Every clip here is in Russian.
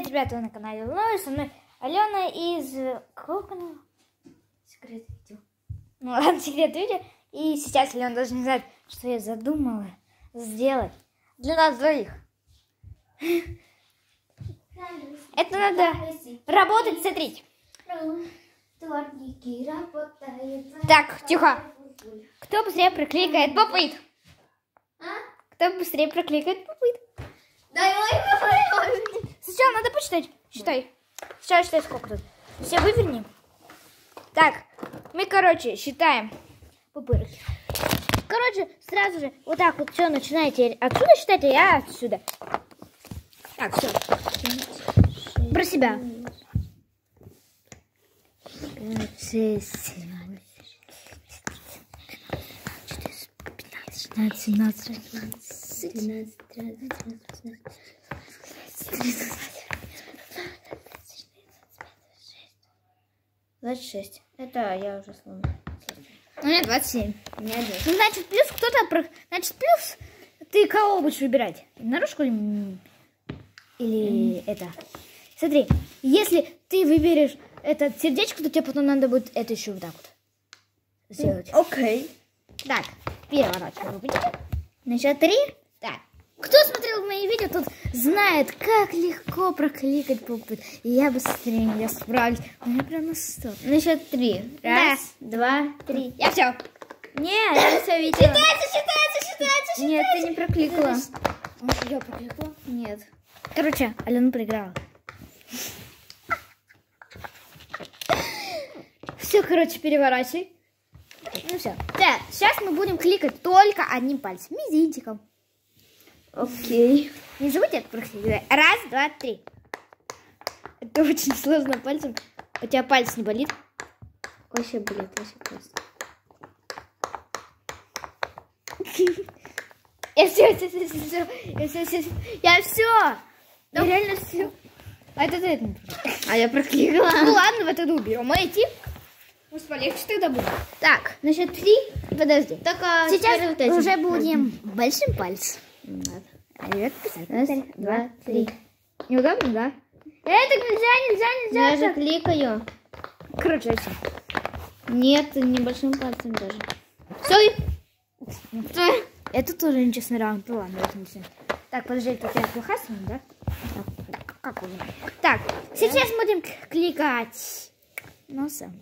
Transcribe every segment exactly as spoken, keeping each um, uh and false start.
Привет, ребята, вы на канале Лой, со мной Алена из... Какого канала? Секрет видео. Ну ладно, секрет видео. И сейчас Алена должна знать, что я задумала сделать для нас двоих. Это надо работать, смотрите. Так, тихо. Кто быстрее прокликает попыт? Кто быстрее прокликает попыт? Сначала надо посчитать. Считай. Сейчас считай, сколько тут. Все выверни. Так, мы, короче, считаем пупырки. Короче, сразу же вот так вот все начинаете отсюда считать, а я отсюда. Так, все. Про себя. шесть, пятнадцать, семнадцать, двадцать, тринадцать, тринадцать, двадцать шесть. Это я уже сломала. У меня двадцать семь. У меня десять. Ну, значит, плюс кто-то... Про... Значит, плюс ты кого будешь выбирать? Наружку или, или mm. это? Смотри, если ты выберешь это сердечко, то тебе потом надо будет это еще вот так вот сделать. Окей. Okay. Так, переворачиваем. На счет три. Так. Кто смотрел мои видео, тот знает, как легко прокликать попыт. И я быстрее, я справлюсь. У меня прям на сто. На счет три. Раз, да. два, три. Я все. Нет, я все видела. Считается, считается, считается, считается. Нет, ты не прокликала. Может, я прокликала? Нет. Короче, Алена проиграла. Все, короче, переворачивай. Ну все. Так, сейчас мы будем кликать только одним пальцем. Мизинчиком. Окей. Не забудьте это прокликать. Раз, два, три. Это очень сложно пальцем. У тебя палец не болит? Вообще болит, вообще просто. Я все, все, все, все, я все, все, я все. Я реально все. А это ты. А я прокликала. Ну ладно, вот это уберем. А эти? Может, полегче тогда будет. Так, насчет три. Подожди. Так, а сейчас вот уже будем большим пальцем. Раз, два, три. Неудобно, да? Это нельзя, нельзя, нельзя. Я же кликаю. Короче, все. Нет, небольшим пальцем даже. Стой. Стой. Это тоже нечестный раунд. Ну ладно, это не все. Так, подожди, тут я плохо с ним, да? Так, как он? Так, сейчас будем кликать носом.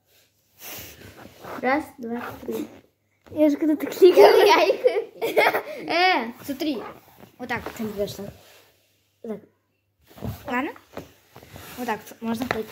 Раз, два, три. Я же когда-то кликала. Э, смотри. Вот так вот делаешь. Вот так. Ладно? Вот так можно ходить.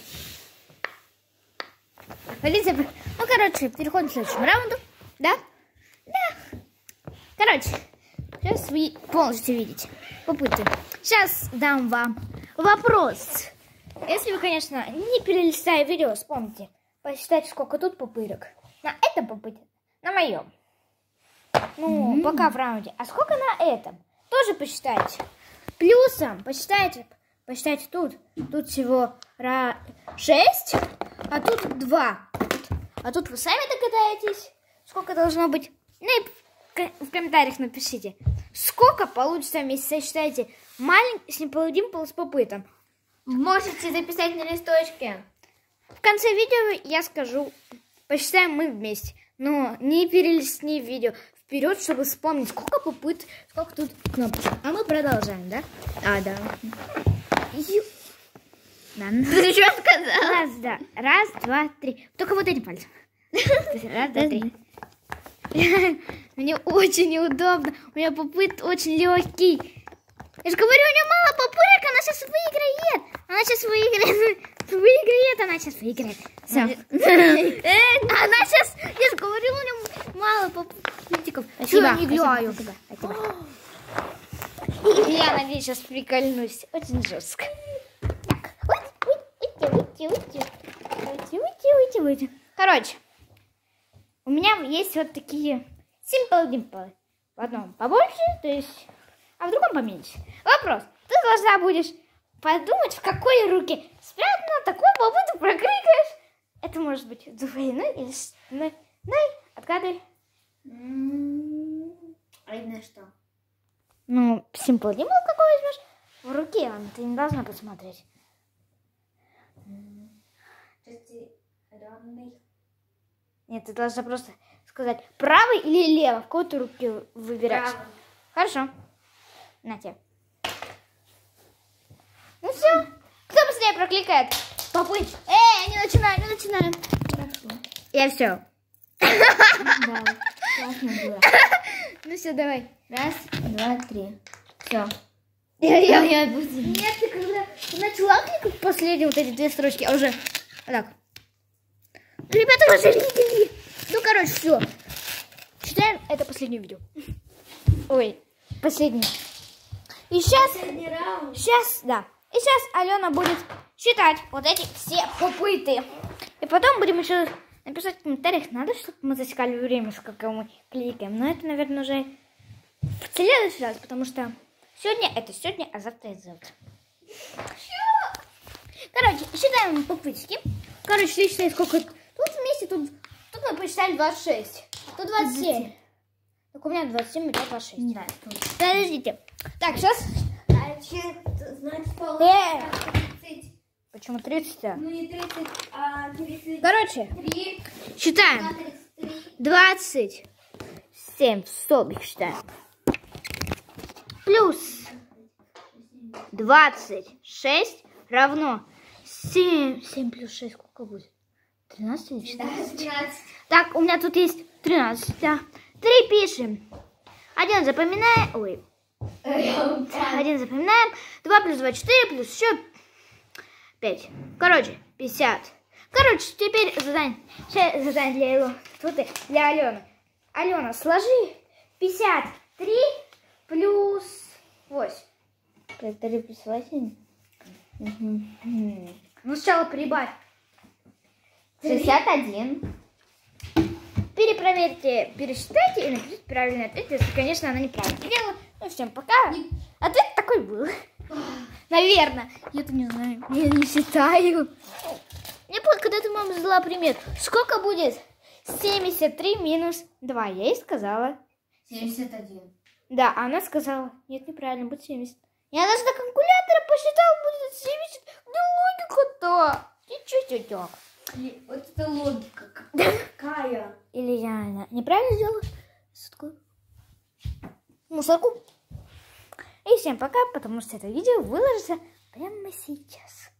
Ну, короче, переходим к следующему раунду. Да? Да. Короче, сейчас вы полностью видите попыты. Сейчас дам вам вопрос. Если вы, конечно, не перелистая видео, вспомните, посчитайте, сколько тут пупырок. На этом попыте, на моем. Ну, mm-hmm. пока в раунде. А сколько на этом? Тоже посчитайте. Плюсом посчитайте, посчитайте тут. Тут всего шесть, а тут два. А тут вы сами догадаетесь, сколько должно быть. Ну и в комментариях напишите, сколько получится вместе. Сосчитайте маленький с неполудим с попытом. Можете записать на листочке. В конце видео я скажу, посчитаем мы вместе. Но не перелистни видео вперед, чтобы вспомнить, сколько попыт, сколько тут кнопочек. А мы продолжаем, да? А, да. Ю... да. Ты что сказала? Раз, да. Раз, два, три. Только вот эти пальцы. Раз, два, три. Мне очень неудобно. У меня попыт очень легкий. Я же говорю, у нее мало попырок, она сейчас выиграет. Она сейчас выиграет. Выиграет, она сейчас выиграет. Все. Она сейчас, я же говорю, у нее мало попытиков. Спасибо. Я не играю. Я надеюсь, сейчас прикольнусь. Очень жестко. Так. Уйти, уйти, уйти. Уйти, уйти, уйти, уйти. Короче, у меня есть вот такие simple dimple. В одном побольше, то есть... а в другом поменьше. Вопрос. Ты должна будешь подумать, в какой руке спрятано, такой попытку прокрикаешь. Это может быть двойной или ной. Отгадывай. А видно что? Ну, simple dimple какой возьмешь? в руке, он, ты не должна посмотреть. Нет, ты должна просто сказать, правый или лево, в какой ты руки выбираешь. Правый. Хорошо. На тебе. Ну все. Кто быстрее прокликает? Попыть. Эй, не начинаем, не начинаем. Хорошо. Я все. Да, классно было. Ну все, давай. Раз, два, три. Все. Я, я... Я отпустила. Нет, ты когда начала кликать последние вот эти две строчки, а уже вот так. Ребята, вы же видели. Ну, короче, все. Считаем это последнее видео. Ой, последнее. И сейчас, Последний раунд. сейчас, да. И сейчас Алена будет считать вот эти все попыты. И потом будем еще написать в комментариях, надо, чтобы мы засекали время, сколько мы кликаем. Но это, наверное, уже в следующий раз, потому что сегодня это сегодня, а завтра это завтра. Короче, считаем попытки. Короче, ты считай, сколько... Тут вместе, тут, тут мы посчитали двадцать шесть. Тут двадцать семь. Так у меня двадцать семь, у тебя двадцать шесть. Да, тут. Подождите. Так, сейчас... А че, значит, Э! получается тридцать. Почему тридцать? А? Ну, не тридцать, а тридцать Короче, три. считаем. На тридцать три. двадцать семь в столбик считаем. Плюс двадцать шесть равно семь. семь плюс шесть сколько будет? тринадцать или четырнадцать? тринадцать. Так, у меня тут есть тринадцать. Да. три пишем. один запоминаем. Ой. один запоминаем. два плюс два, четыре, плюс еще пять. Короче, пятьдесят. Короче, теперь задание. Сейчас задание для, его, тут и для Алены. Алена, сложи пятьдесят три плюс восемь. пятьдесят три плюс восемь. Ну, сначала прибавь. шестьдесят один. Перепроверьте, пересчитайте и напишите правильный ответ, если, конечно, она неправильно сделала. Ну, всем пока. Ответ такой был. Наверное. Я-то не знаю. Я не считаю. Я помню, когда ты, мама, задала пример. Сколько будет семьдесят три минус два? Я ей сказала. семьдесят один. Да, а она сказала. Нет, неправильно, будет семьдесят. Я даже до калькулятора посчитала, будет семьдесят. Где логика-то? Ты что, тетя? Вот это логика какая. Или я неправильно сделала такую мусорку. И всем пока, потому что это видео выложится прямо сейчас.